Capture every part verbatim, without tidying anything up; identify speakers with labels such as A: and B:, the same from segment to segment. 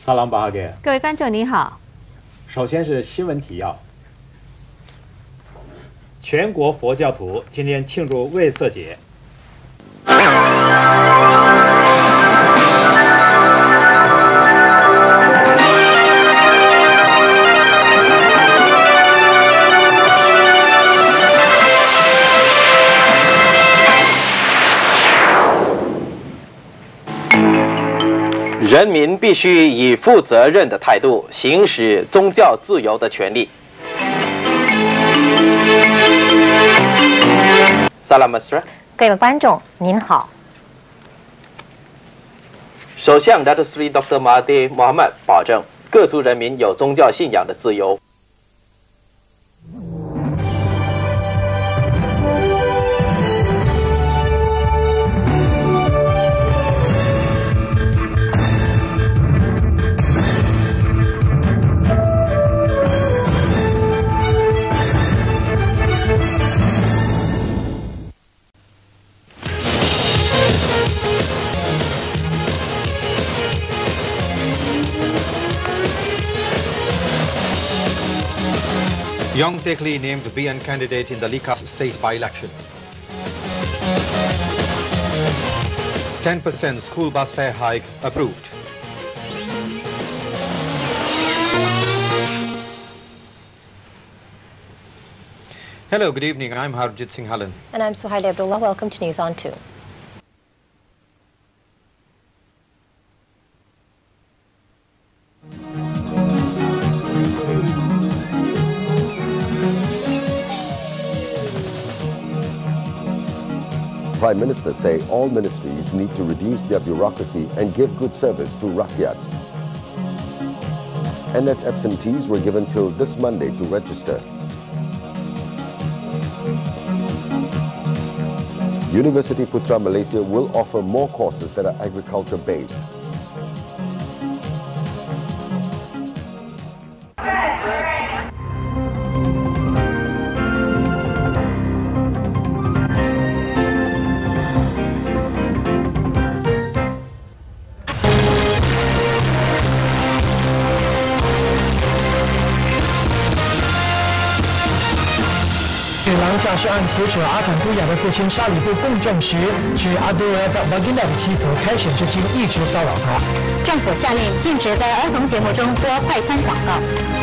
A: Salam bahagia。
B: 各位观众您好。
A: 首先是新闻提要：全国佛教徒今天庆祝卫色节。
C: 人民必须以负责任的态度行使宗教自由的权利。Salam Mesra，
D: 各位观众您好。
C: 首相 Datuk Seri Doktor Mahathir Mohamad 保证各族人民有宗教信仰的自由。
E: Yong Teck Lee named B N candidate in the Likas state by-election. ten percent school bus fare hike approved. Hello, good evening. I'm Harjit Singh Halan.
D: And I'm Suhaili Abdullah. Welcome to News on two.
F: Prime Minister say all ministries need to reduce their bureaucracy and give good service to Rakyat. N S absentees were given till this Monday to register. University Putra Malaysia will offer more courses that are agriculture-based.
G: Hilang 驾驶案死者阿坎都雅的父亲沙里夫供证时，指阿杜尔在巴金达的妻子开审至今一直骚扰他。
D: 政府下令禁止在儿童节目中播快餐广告。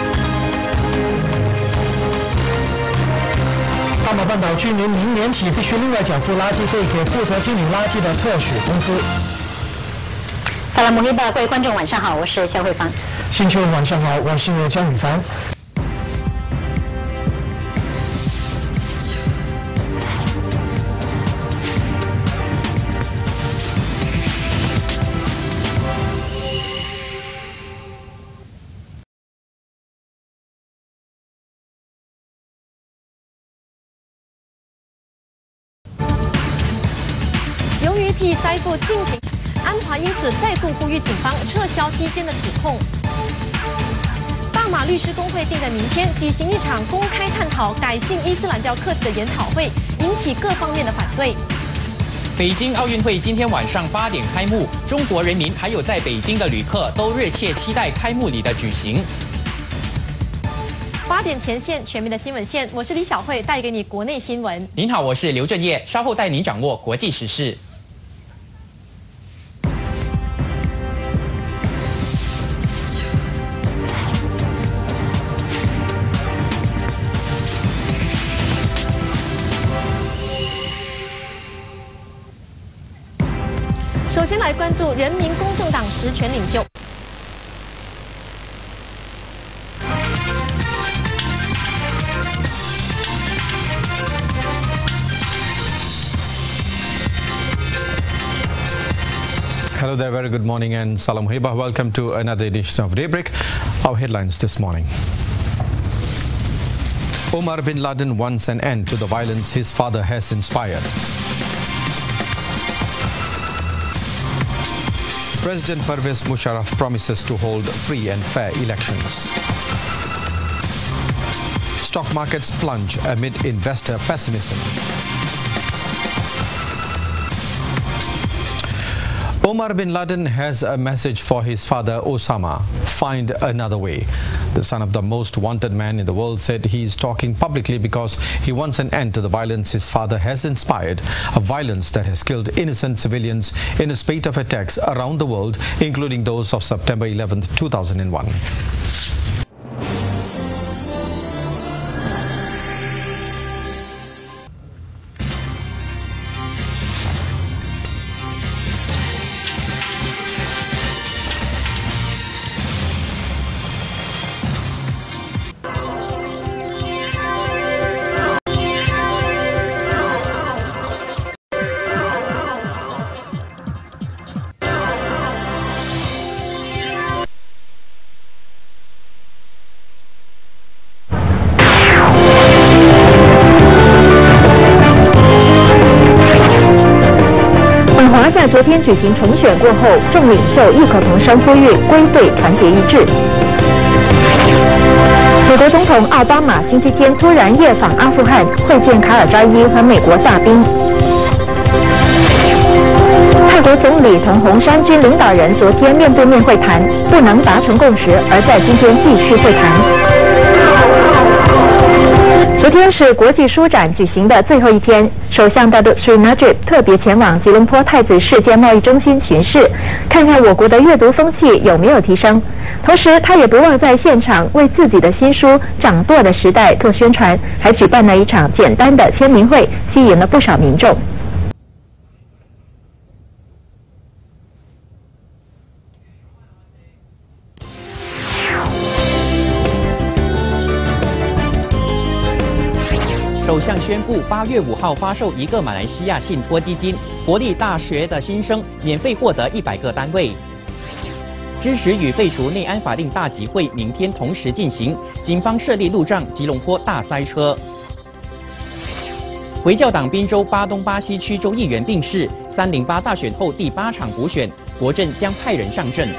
G: 大马半岛居民明年起必须另外缴付垃圾费给负责清理垃圾的特许公司。
D: 萨拉姆黑巴，各位观众晚上好，我是肖慧芳。
G: 星期五晚上好，我是江雨凡。
H: 由于替塞布进行，安华因此再度呼吁警方撤销基奸的指控。大马律师公会定在明天举行一场公开探讨改信伊斯兰教课题的研讨会，引起各方面的反对。
I: 北京奥运会今天晚上八点开幕，中国人民还有在北京的旅客都热切期待开幕礼的举行。
H: 八点前线全面的新闻线，我是李小慧，带给你国内新闻。
I: 您好，我是刘正业，稍后带您掌握国际时事。
H: 首先来关注人民公正党实权领袖。
E: Hello there, very good morning and Salam Heba. Welcome to another edition of Daybreak. Our headlines this morning. Omar bin Laden wants an end to the violence his father has inspired. President Pervez Musharraf promises to hold free and fair elections. Stock markets plunge amid investor pessimism. Omar bin Laden has a message for his father Osama. Find another way. The son of the most wanted man in the world said he is talking publicly because he wants an end to the violence his father has inspired, a violence that has killed innocent civilians in a spate of attacks around the world, including those of September eleventh, two thousand one.
B: 在昨天举行重选过后，众领袖异口同声呼吁归队，团结一致。美国总统奥巴马星期天突然夜访阿富汗，会见卡尔扎伊和美国大兵。泰国总理同红衫军领导人昨天面对面会谈，不能达成共识，而在今天继续会谈。昨天是国际书展举行的最后一天，首相大都是 Najib 特别前往吉隆坡太子世界贸易中心巡视，看看我国的阅读风气有没有提升。同时，他也不忘在现场为自己的新书《掌舵的时代》做宣传，还举办了一场简单的签名会，吸引了不少民众。
I: 首相宣布，八月五号发售一个马来西亚信托基金，国立大学的新生免费获得一百个单位。支持与废除内安法令大集会明天同时进行，警方设立路障，吉隆坡大塞车。回教党宾州巴东巴西区州议员病逝，三零八大选后第八场补选，国阵将派人上阵。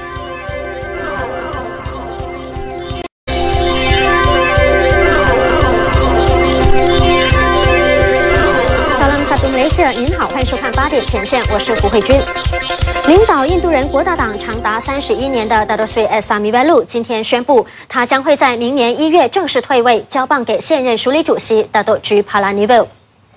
J: Malaysia， 您好，欢迎收看八点前线，我是胡慧君。领导印度人国大党长达三十一年的 Datuk Seri S. Samiwalu 今天宣布，他将会在明年一月正式退位，交棒给现任署理主席 Datuk G. Palanivel。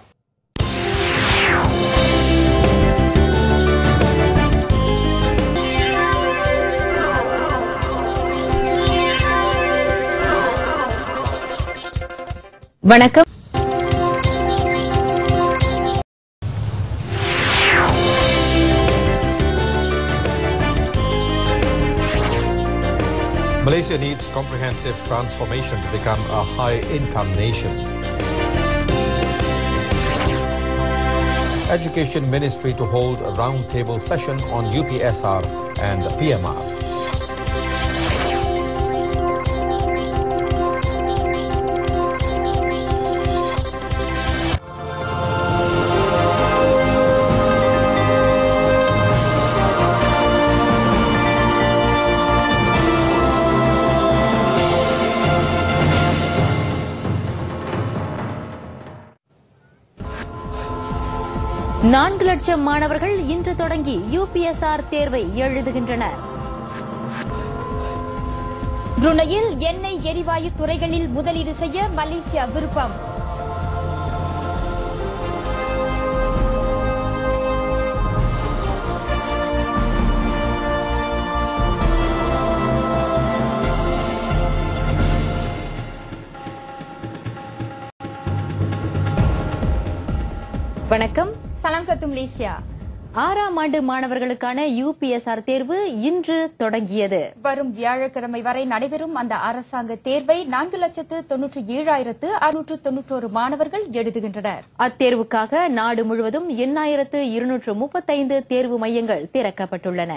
B: வணக்கம்.
E: Malaysia needs comprehensive transformation to become a high-income nation. Education Ministry to hold a roundtable session on U P S R and P M R.
K: நான்கு லட்சம் மாணவர்கள் இன்று தொடங்கி U P S R தேர்வை எழுதுகின்றனர்.
L: புருனையில் எண்ணெய் எரிவாயு துறைகளில் முதலீடு செய்ய மலேசியா விருப்பம்.
K: வணக்கம்.
L: சலாம் சத்து மலேசியா.
K: ஆறாம் ஆண்டு மாணவர்களுக்கான U P S R தேர்வு இன்று தொடங்கியது.
L: வரும் வியாழக்கிழமை வரை நடைபெறும் அந்த அரசாங்க தேர்வை நான்கு லட்சத்து தொன்னூற்றி ஏழாயிரத்து அறுநூற்று தொன்னூற்றோரு மாணவர்கள் எழுதுகின்றனர்.
K: அத்தேர்வுக்காக நாடு முழுவதும் எண்ணாயிரத்து இருநூற்று முப்பத்தைந்து தேர்வு மையங்கள் திறக்கப்பட்டுள்ளன.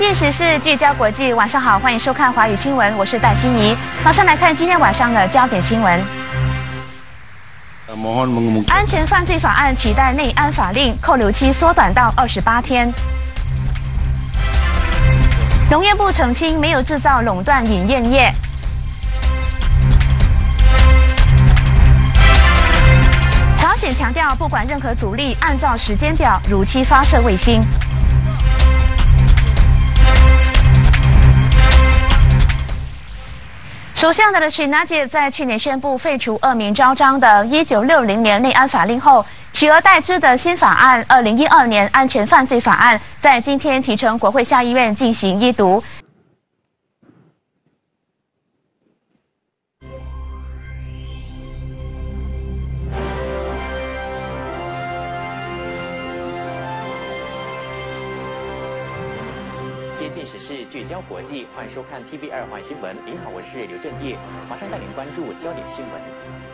M: 近时事聚焦国际，晚上好，欢迎收看华语新闻，我是戴欣怡。马上来看今天晚上的焦点新闻。安全犯罪法案取代内安法令，扣留期缩短到二十八天。农业部澄清没有制造垄断饮宴业。朝鲜强调不管任何阻力，按照时间表如期发射卫星。首相的许纳杰在去年宣布废除恶名昭彰的一九六零年内安法令后，取而代之的新法案二零一二年安全犯罪法案在今天提呈国会下议院进行一读。
I: 贴近时事，聚焦国际，欢迎收看 T V 二环新闻。您好，我是刘正业，马上带您关注焦点新闻。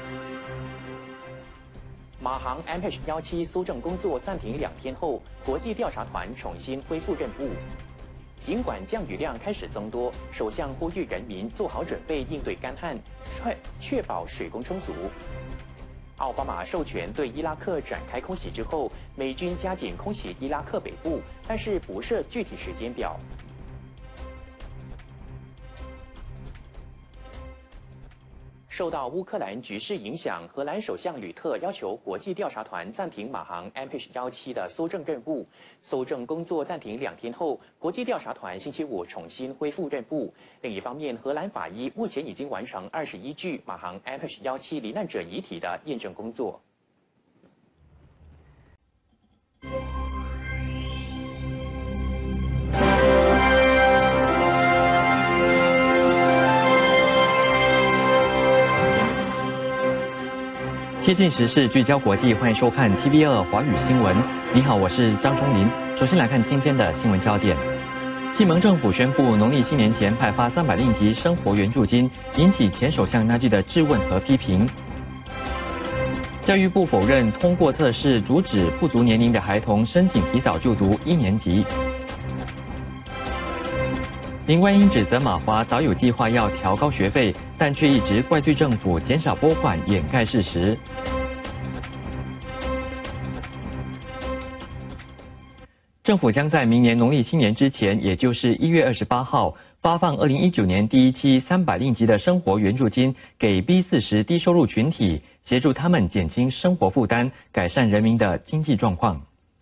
I: 马航 M H 一七搜证工作暂停两天后，国际调查团重新恢复任务。尽管降雨量开始增多，首相呼吁人民做好准备应对干旱，确确保水供充足。奥巴马授权对伊拉克展开空袭之后，美军加紧空袭伊拉克北部，但是不设具体时间表。受到乌克兰局势影响，荷兰首相吕特要求国际调查团暂停马航 M H 一七的搜证任务。搜证工作暂停两天后，国际调查团星期五重新恢复任务。另一方面，荷兰法医目前已经完成二十一具马航 M H 一七罹难者遗体的验证工作。贴近时事，聚焦国际，欢迎收看 T V 二华语新闻。你好，我是张忠林。首先来看今天的新闻焦点。继蒙政府宣布农历新年前派发三百令吉生活援助金，引起前首相纳吉的质问和批评。教育部否认通过测试阻止不足年龄的孩童申请提早就读一年级。林冠英指责马华早有计划要调高学费，但却一直怪罪政府减少拨款，掩盖事实。政府将在明年农历新年之前，也就是一月二十八号，发放二零一九年第一期三百令吉的生活援助金给 B 四十低收入群体，协助他们减轻生活负担，改善人民的经济状况。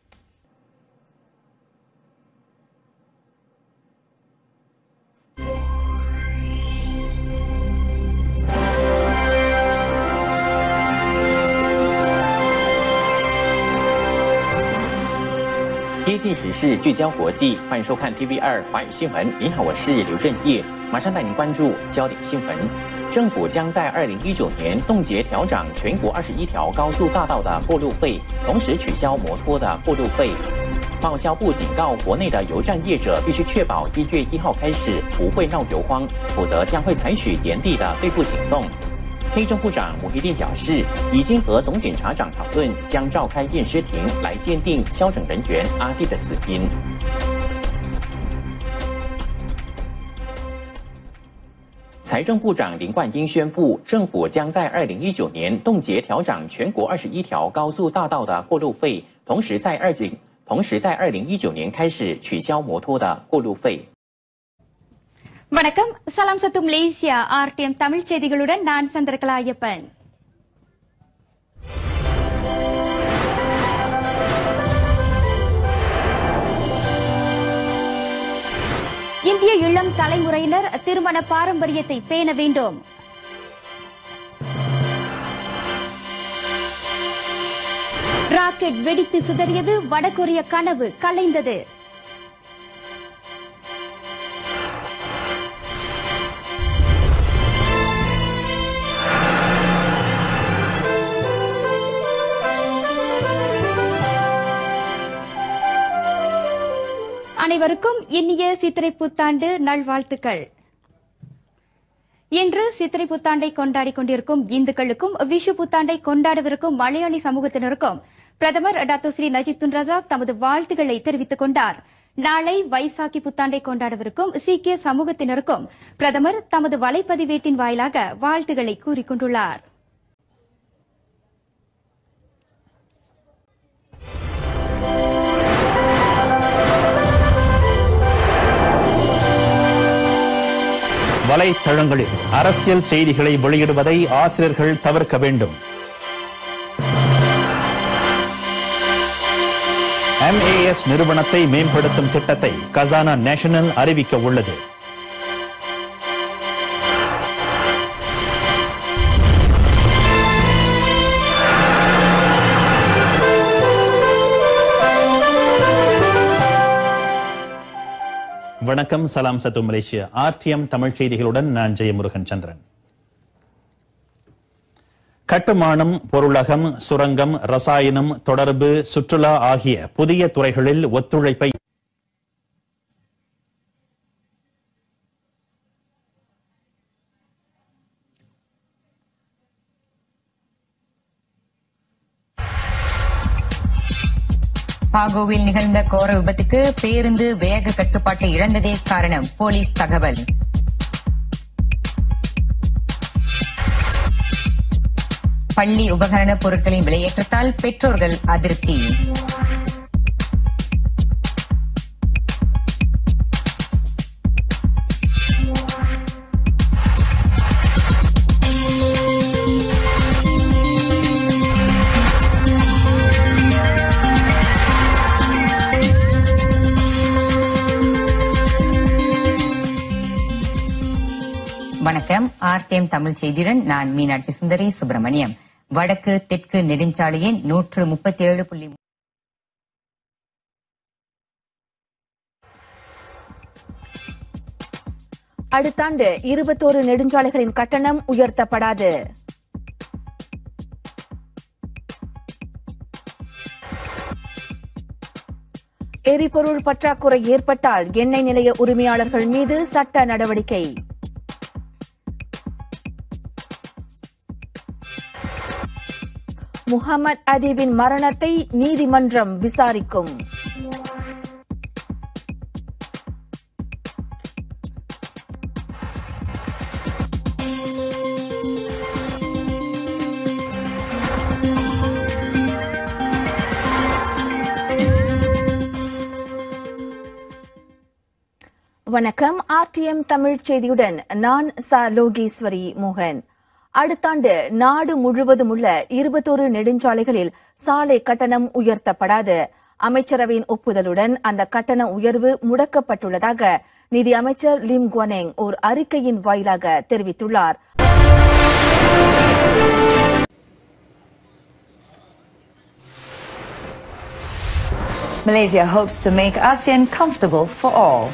I: 贴近时事，聚焦国际，欢迎收看 T V 二华语新闻。您好，我是刘正业，马上带您关注焦点新闻。政府将在二零一九年冻结调涨全国二十一条高速大道的过路费，同时取消摩托的过路费。贸销部警告国内的油站业者，必须确保一月一号开始不会闹油荒，否则将会采取严厉的对付行动。内政部长穆希丁表示，已经和总检察长讨论，将召开验尸庭来鉴定消整人员阿弟的死因。财政部长林冠英宣布，政府将在二零一九年冻结调涨全国二十一条高速大道的过路费，同时在二零同时在二零一九年开始取消摩托的过路费。
L: வணக்கம், சலாம் சத்து Malaysia R T M Tamil செய்திகளுடன் நான் சந்திரகலா ஐயப்பன். இந்திய இளம் தலைமுறையினர் திருமண பாரம்பரியத்தை பேண வேண்டும். ராக்கெட் வெடித்து சிதறியது, வடகொரிய கனவு கலைந்தது. அனைவருக்கும் இனிய சித்திரை புத்தாண்டு நல்வாழ்த்துக்கள். இன்று சித்திரை புத்தாண்டை கொண்டாடி கொண்டிருக்கும் இந்துக்களுக்கும் விஷு புத்தாண்டை கொண்டாடவிருக்கும் மலையாளி சமூகத்தினருக்கும் பிரதமர் doctor Sri Najib Tun Razak தமது வாழ்த்துக்களை தெரிவித்துக் கொண்டார். நாளை வைசாக்கி புத்தாண்டை கொண்டாடவிருக்கும் சீக்கிய சமூகத்தினருக்கும் பிரதமர் தமது வலைப்பதிவேட்டின் வாயிலாக வாழ்த்துக்களை கூறிக்கொண்டுள்ளார்.
A: வலைத்தளங்களில் அரசியல் செய்திகளை வெளியிடுவதை ஆசிரியர்கள் தவிர்க்க வேண்டும். எம் ஏ எஸ் நிறுவனத்தை மேம்படுத்தும் திட்டத்தை கசானா நேஷனல் அறிவிக்க உள்ளது. வணக்கம், சலாம் சத்து Malaysia. R T M Tamil செய்திகளுடன் நான் ஜெயமுருகன் சந்திரன். கட்டுமானம், பொருளகம், சுரங்கம், ரசாயனம், தொடர்பு, சுற்றுலா ஆகிய புதிய துறைகளில் ஒத்துழைப்பை
N: பாகோவில் நிகழ்ந்த கோர விபத்துக்கு பேருந்து வேக கட்டுப்பாட்டை இழந்ததே காரணம், போலீஸ் தகவல். பள்ளி உபகரண பொருட்களின் விலையேற்றத்தால் பெற்றோர்கள் அதிருப்தி. வணக்கம். ஆர் டி எம் தமிழ் செய்தியுடன் நான் மீனாட்சி சுந்தரி சுப்பிரமணியம். வடக்கு தெற்கு நெடுஞ்சாலையின் நூற்று முப்பத்தி ஏழு புள்ளி
K: அடுத்த ஆண்டு இருபத்தோரு நெடுஞ்சாலைகளின் கட்டணம் உயர்த்தப்படாது. எரிபொருள் பற்றாக்குறை ஏற்பட்டால் எண்ணெய் நிலைய உரிமையாளர்கள் மீது சட்ட நடவடிக்கை. முகமது அதீபின் மரணத்தை நீதிமன்றம் விசாரிக்கும். வணக்கம். ஆர் டி எம் தமிழ் செய்தியுடன் நான் ச லோகேஸ்வரி மோகன். அடுத்த ஆண்டு நாடு முழுவதும் உள்ள இருபத்தோரு நெடுஞ்சாலைகளில் சாலை கட்டணம் உயர்த்தப்படாது. அமைச்சரவையின் ஒப்புதலுடன் அந்த கட்டண உயர்வு முடக்கப்பட்டுள்ளதாக நிதி அமைச்சர் லிம் குவனெங் ஓர் அறிக்கையின் வாயிலாக தெரிவித்துள்ளார்.
O: Malaysia hopes to make ASEAN comfortable for all.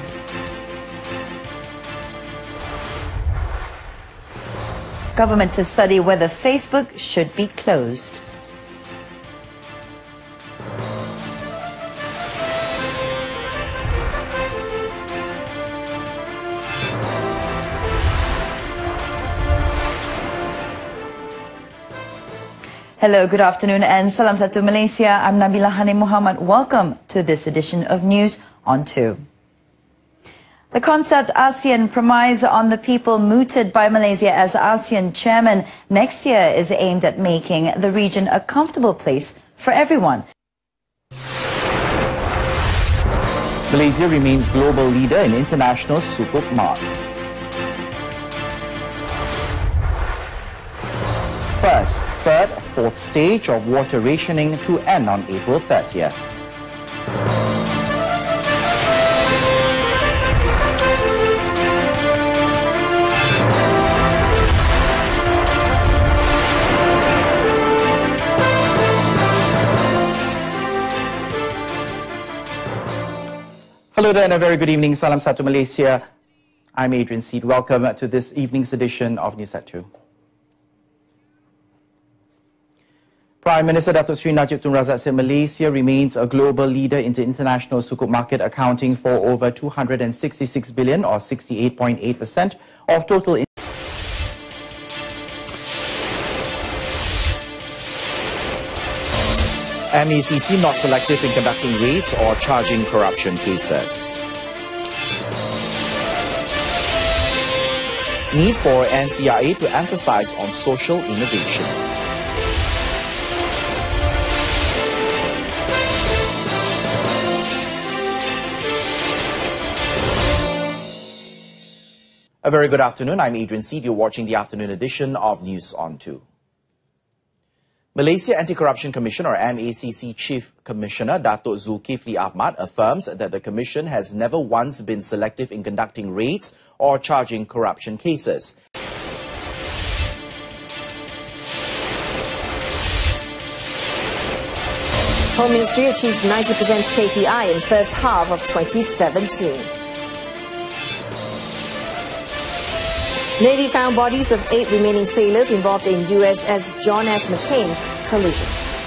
O: Government to study whether Facebook should be closed. Hello, good afternoon and salam satu Malaysia. I'm Nabila Hani Muhammad. Welcome to this edition of News on two. The concept ASEAN Premise on the people mooted by Malaysia as ASEAN chairman next year is aimed at making the region a comfortable place for everyone.
P: Malaysia remains global leader in international supermarket. First, third, fourth stage of water rationing to end on April thirtieth. Hello there and a very good evening. Salam Satu Malaysia. I'm Adrian Seed. Welcome to this evening's edition of News at two. Prime Minister Datuk Seri Najib Tun Razak said Malaysia remains a global leader in the international sukuk market, accounting for over two hundred sixty-six billion or sixty-eight point eight percent of total. M A C C not selective in conducting raids or charging corruption cases. Need for N C R A to emphasize on social innovation. A very good afternoon. I'm Adrian Seed. You're watching the afternoon edition of News on two. Malaysia Anti-Corruption Commission, or M A C C Chief Commissioner Datuk Zulkifli Ahmad, affirms that the Commission has never once been selective in conducting raids or charging corruption cases.
Q: Home Ministry achieves ninety percent K P I in first half of twenty seventeen. Navy found bodies of eight remaining sailors involved in U S S John S. McCain collision.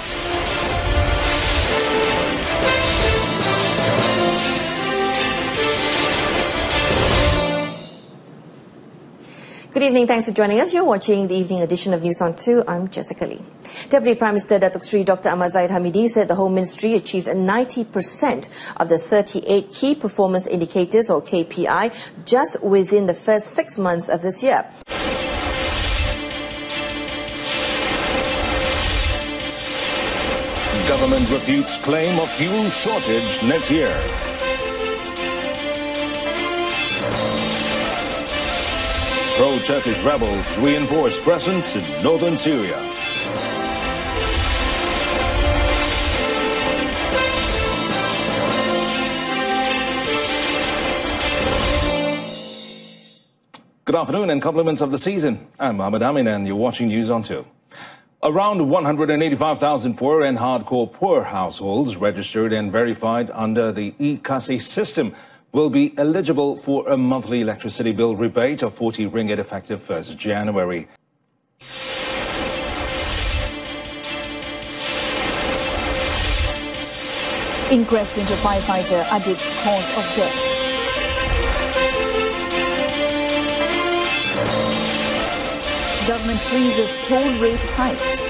Q: Good evening, thanks for joining us. You're watching the evening edition of News on two. I'm Jessica Lee. Deputy Prime Minister Datuk Sri Doctor Ahmad Zahid Hamidi said the Home Ministry achieved ninety percent of the thirty-eight key performance indicators, or K P I, just within the first six months of this year.
R: Government refutes claim of fuel shortage next year. Pro-Turkish rebels reinforce presence in northern Syria. Good afternoon and compliments of the season. I'm Mohammed Amin and you're watching News on two. Around one hundred eighty-five thousand poor and hardcore poor households registered and verified under the e-Kasih system will be eligible for a monthly electricity bill rebate of forty ringgit effective first January.
S: Inquest into firefighter Adib's cause of death. Government freezes toll rate hikes.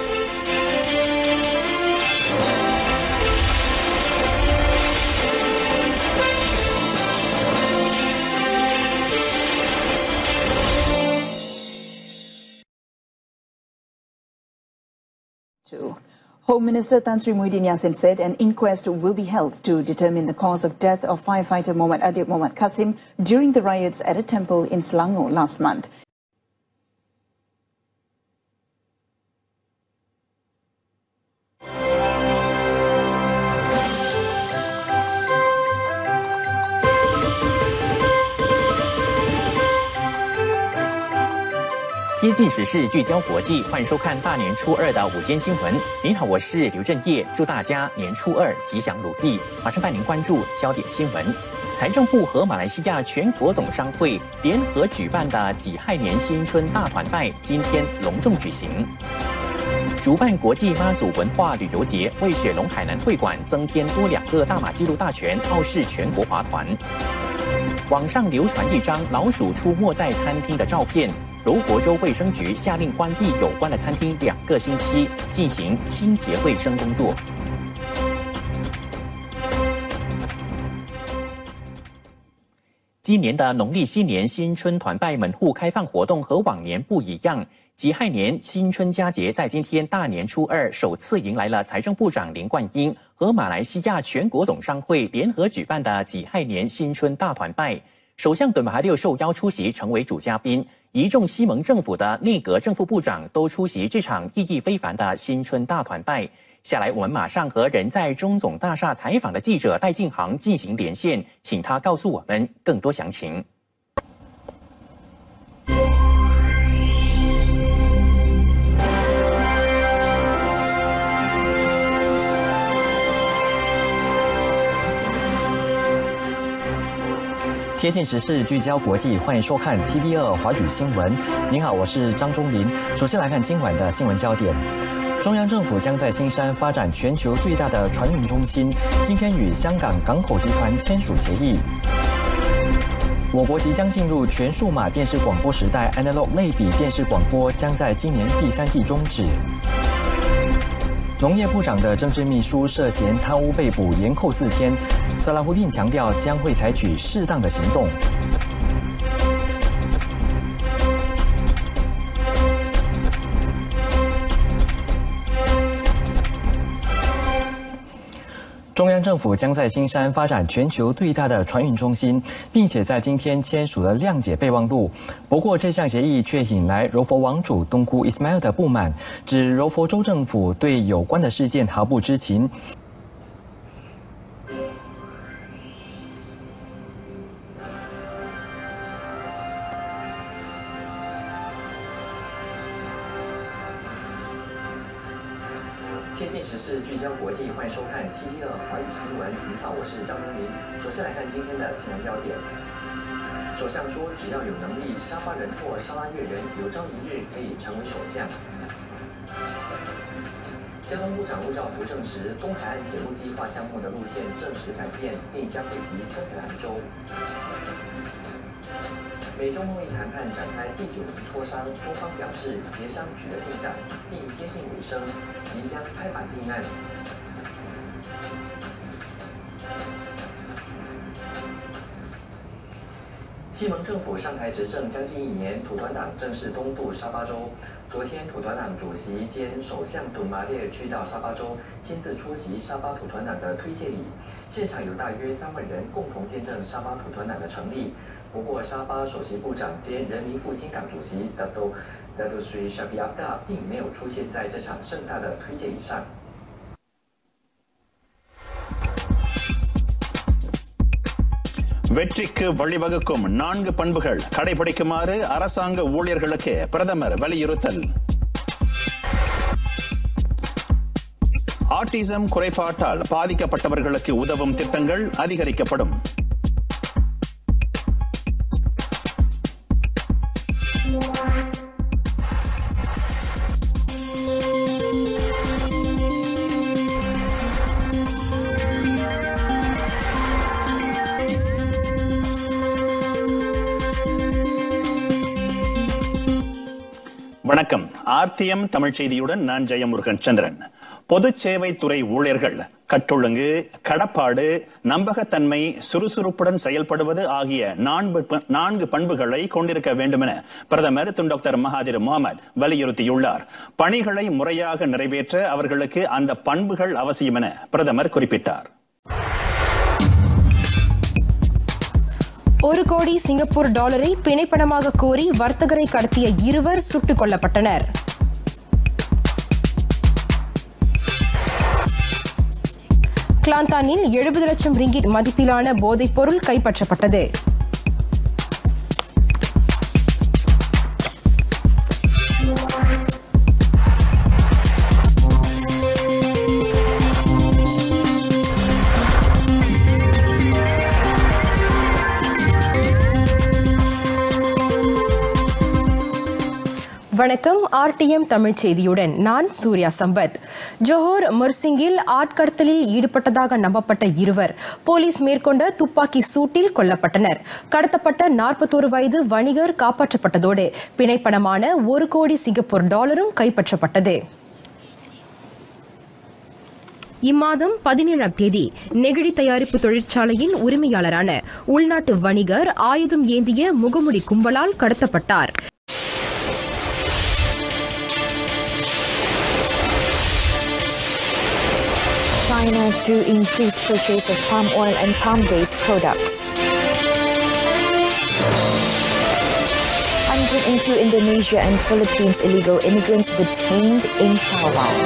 S: Home Minister Tan Sri Muhyiddin Yassin said an inquest will be held to determine the cause of death of firefighter Muhammad Adib Muhammad Kasim during the riots at a temple in Selangor last month.
I: 贴近时事，聚焦国际，欢迎收看大年初二的午间新闻。您好，我是刘振业，祝大家年初二吉祥如意。马上带您关注焦点新闻。财政部和马来西亚全国总商会联合举办的己亥年新春大团拜今天隆重举行。主办国际妈祖文化旅游节，为雪龙海南会馆增添多两个大马纪录大全傲视全国华团。网上流传一张老鼠出没在餐厅的照片。柔佛州卫生局下令关闭有关的餐厅两个星期，进行清洁卫生工作。今年的农历新年新春团拜门户开放活动和往年不一样，己亥年新春佳节在今天大年初二首次迎来了财政部长林冠英和马来西亚全国总商会联合举办的己亥年新春大团拜。首相敦马哈六受邀出席，成为主嘉宾。一众西蒙政府的内阁正副部长都出席这场意义非凡的新春大团拜。下来，我们马上和人在中总大厦采访的记者戴进航进行连线，请他告诉我们更多详情。
T: 贴近时事，聚焦国际，欢迎收看 T V 二华语新闻。您好，我是张忠林。首先来看今晚的新闻焦点。中央政府将在新山发展全球最大的船运中心，今天与香港港口集团签署协议。我国即将进入全数码电视广播时代 ，analog 类比电视广播将在今年第三季终止。 农业部长的政治秘书涉嫌贪污被捕，延扣四天。萨拉胡丁强调将会采取适当的行动。中央政府将在新山发展全球最大的船运中心，并且在今天签署了谅解备忘录。不过，这项协议却引来柔佛王储东姑伊斯迈尔的不满，指柔佛州政府对有关的事件毫不知情。
U: 贴近时事，聚焦国际，欢迎收看 T V 二华语新闻。您好，我是张东林。首先来看今天的新闻焦点。首相说，只要有能力，沙巴人或沙拉越人有朝一日可以成为首相。交通部长陆兆福证实，东海岸铁路计划项目的路线正式改变，并将惠及三个兰州。美中贸易谈判展开第九轮磋商，中方表示协商取得进展，并接近尾声，即将拍板定案。西蒙政府上台执政将近一年，土团党正式东渡沙巴州。昨天，土团党主席兼首相敦马列去到沙巴州，亲自出席沙巴土团党的推介礼，现场有大约三万人共同见证沙巴土团党的成立。不过，沙巴首席部长兼人民复兴党主席达多达多水沙比亚达并没有出现在这场盛大的推荐礼上。
A: வெற்றிக்கு வழிவகுக்கும் நான்கு பண்புகள் கடைபிடிக்குமாறு அரசாங்க ஊழியர்களுக்கு பிரதமர் வலியுறுத்தல். ஆட்டிசம் குறைபாட்டால் பாதிக்கப்பட்டவர்களுக்கு உதவும் திட்டங்கள் அதிகரிக்கப்படும். வணக்கம். ஆர் டி எம் தமிழ் செய்தியுடன் நான் ஜெயமுருகன் சந்திரன். பொது சேவைத்துறை ஊழியர்கள் கட்டொழுங்கு, கடப்பாடு, நம்பகத்தன்மை, சுறுசுறுப்புடன் செயல்படுவது ஆகிய நான்கு பண்புகளை கொண்டிருக்க வேண்டும் என பிரதமர் திரு டாக்டர் மகாதிர் முகமது வலியுறுத்தியுள்ளார். பணிகளை முறையாக நிறைவேற்ற அவர்களுக்கு அந்த பண்புகள் அவசியம் என பிரதமர் குறிப்பிட்டார்.
V: ஒரு கோடி சிங்கப்பூர் டாலரை பிணைப்பணமாக கோரி வர்த்தகரை கடத்திய இருவர் சுட்டுக் கொல்லப்பட்டனர். கிளாந்தானில் எழுபது லட்சம் ரிங்கிட் மதிப்பிலான போதைப் பொருள் கைப்பற்றப்பட்டது. வணக்கம். ஆர் டி எம் தமிழ் செய்தியுடன் நான் சூர்யா சம்பத். ஜோஹர் மர்சிங்கில் ஆட்கடத்தலில் ஈடுபட்டதாக நம்பப்பட்ட இருவர் போலீஸ் மேற்கொண்ட துப்பாக்கி சூட்டில் கொல்லப்பட்டனர். கடத்தப்பட்ட நாற்பத்தோரு வயது வணிகர் காப்பாற்றப்பட்டதோடு பிணைப்பணமான ஒரு கோடி சிங்கப்பூர் டாலரும் கைப்பற்றப்பட்டது. இம்மாதம் பதினேழாம் தேதி நெகிழி தயாரிப்பு தொழிற்சாலையின் உரிமையாளரான உள்நாட்டு வணிகர் ஆயுதம் ஏந்திய முகமுடி கும்பலால் கடத்தப்பட்டார்.
W: China to increase purchase of palm oil and palm-based products. one hundred two Indonesia and Philippines illegal immigrants detained in Taiwan.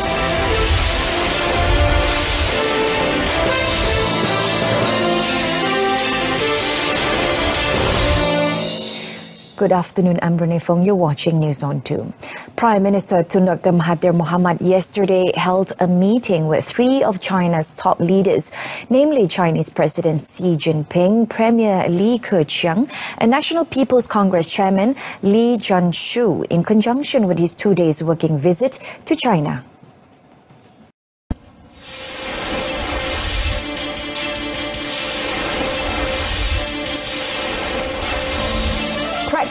W: Good afternoon, I'm Renee Fong. You're watching News on two. Prime Minister Tun Doctor Mahathir Mohamad yesterday held a meeting with three of China's top leaders, namely Chinese President Xi Jinping, Premier Li Keqiang, and National People's Congress Chairman Li Zhanshu, in conjunction with his two days working visit to China.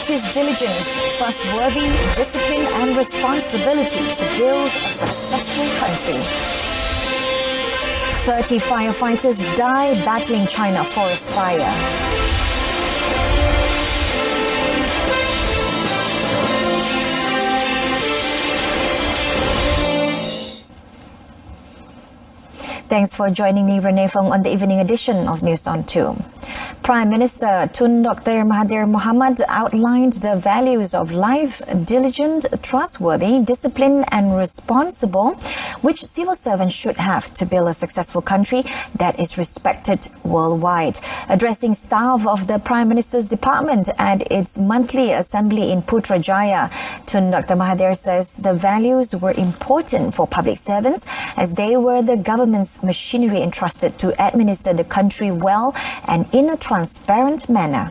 W: practice diligence, trustworthy, discipline and responsibility to build a successful country. thirty firefighters die battling China forest fire. Thanks for joining me, Renee Fong, on the evening edition of News on two. Prime Minister Tun Doctor Mahathir Mohamad outlined the values of life, diligent, trustworthy, disciplined and responsible, which civil servants should have to build a successful country that is respected worldwide. Addressing staff of the Prime Minister's Department at its monthly assembly in Putrajaya, Tun Doctor Mahathir says the values were important for public servants as they were the government's machinery entrusted to administer the country well and in a transparent manner.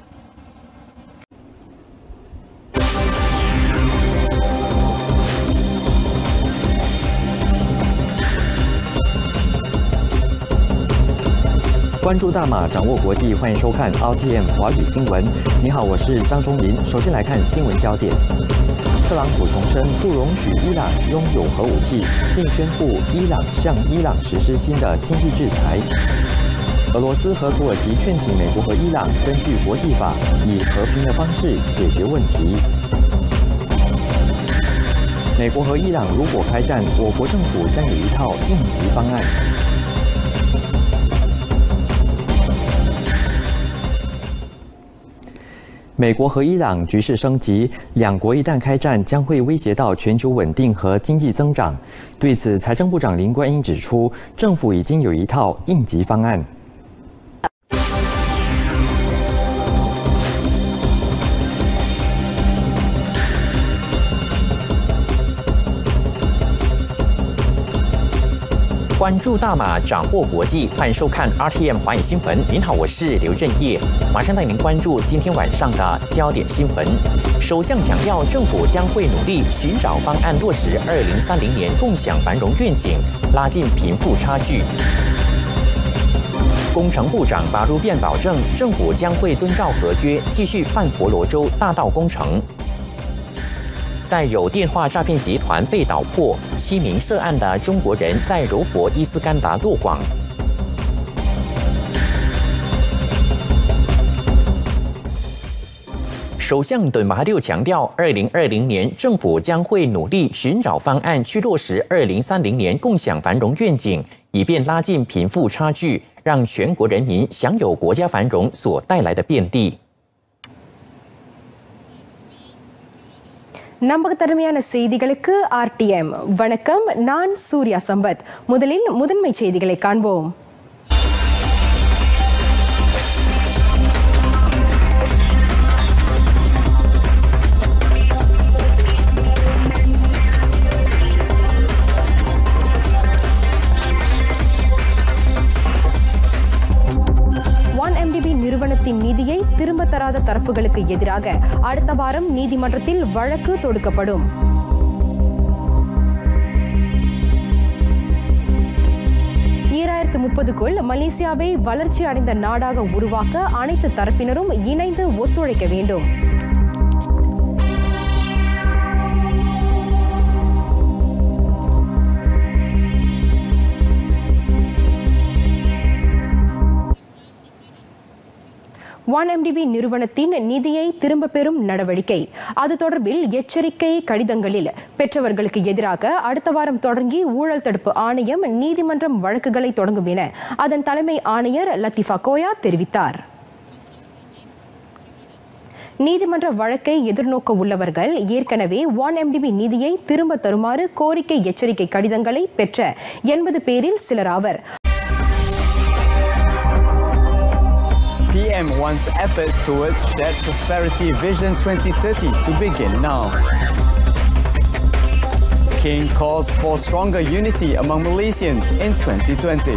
T: 关注大马，掌握国际，欢迎收看 R T M 华语新闻。你好，我是张忠林。首先来看新闻焦点。特朗普重申不容许伊朗拥有核武器，并宣布伊朗向伊朗实施新的经济制裁。俄罗斯和土耳其劝请美国和伊朗根据国际法，以和平的方式解决问题。美国和伊朗如果开战，我国政府将有一套应急方案。 美国和伊朗局势升级，两国一旦开战，将会威胁到全球稳定和经济增长。对此，财政部长林冠英指出，政府已经有一套应急方案。 关注大马，掌握国际，欢迎收看 R T M 华语新闻。您好，我是刘振业，马上带您关注今天晚上的焦点新闻。首相强调，政府将会努力寻找方案，落实二零三零年共享繁荣愿景，拉近贫富差距。工程部长巴如便保证，政府将会遵照合约，继续泛婆罗洲大道工程。 再有电话诈骗集团被捣破，七名涉案的中国人在柔佛伊斯干达落网。首相敦马哈迪强调，二零二零年政府将会努力寻找方案，去落实二零三零年共享繁荣愿景，以便拉近贫富差距，让全国人民享有国家繁荣所带来的便利。
V: நம்பகத்தன்மையான செய்திகளுக்கு R T M வணக்கம், நான் சூர்யா சம்பத். முதலில் முதன்மை செய்திகளை காண்போம். நிறுவனத்தின் நிதியை திரும்ப தராத தரப்புகளுக்கு எதிராக அடுத்த வாரம் நீதிமன்றத்தில் வழக்கு தொடுக்கப்படும். ஈராயிரத்து முப்பதுக்குள் மலேசியாவை வளர்ச்சி அடைந்த நாடாக உருவாக்க அனைத்து தரப்பினரும் இணைந்து ஒத்துழைக்க வேண்டும். ஒன் எம் டி பி நிறுவனத்தின் நிதியை திரும்ப பெறும் நடவடிக்கை, அது தொடர்பில் எச்சரிக்கை கடிதங்களில் பெற்றவர்களுக்கு எதிராக அடுத்த வாரம் தொடங்கி ஊழல் தடுப்பு ஆணையம் நீதிமன்றம் வழக்குகளை தொடங்கும் என அதன் தலைமை ஆணையர் லத்திஃபா கோயா தெரிவித்தார். நீதிமன்ற வழக்கை எதிர்நோக்க உள்ளவர்கள் ஏற்கனவே ஒன் எம் டி பி நிதியை திரும்ப தருமாறு கோரிக்கை எச்சரிக்கை கடிதங்களை பெற்ற எண்பது பேரில் சிலர் ஆவர்.
C: P M wants efforts towards Shared Prosperity Vision twenty thirty to begin now. King calls for stronger unity among Malaysians in twenty twenty.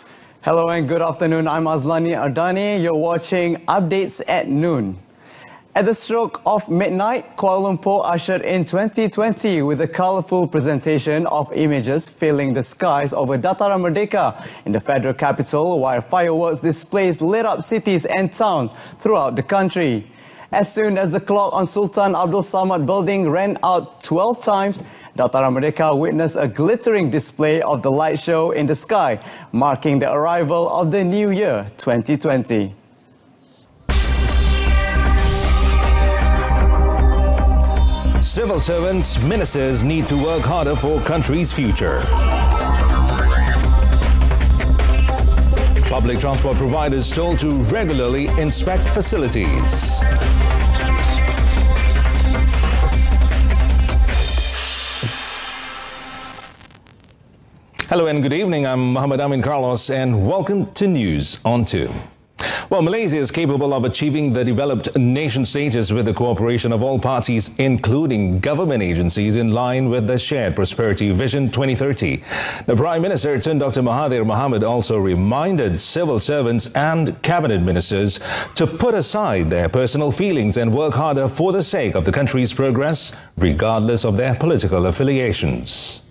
C: Hello and good afternoon. I'm Azlani Ardani. You're watching Updates at Noon. At the stroke of midnight, Kuala Lumpur ushered in twenty twenty with a colourful presentation of images filling the skies over Dataran Merdeka in the federal capital, while fireworks displays lit up cities and towns throughout the country. As soon as the clock on Sultan Abdul Samad building ran out twelve times, Dataran Merdeka witnessed a glittering display of the light show in the sky, marking the arrival of the new year twenty twenty.
R: Civil servants, ministers need to work harder for country's future. Public transport providers told to regularly inspect facilities. Hello and good evening. I'm Muhammad Amin Carlos and welcome to News on two. Well, Malaysia is capable of achieving the developed nation status with the cooperation of all parties, including government agencies, in line with the Shared Prosperity Vision twenty thirty. The Prime Minister, Tun Doctor Mahathir Mohamad, also reminded civil servants and cabinet ministers to put aside their personal feelings and work harder for the sake of the country's progress, regardless of their political affiliations.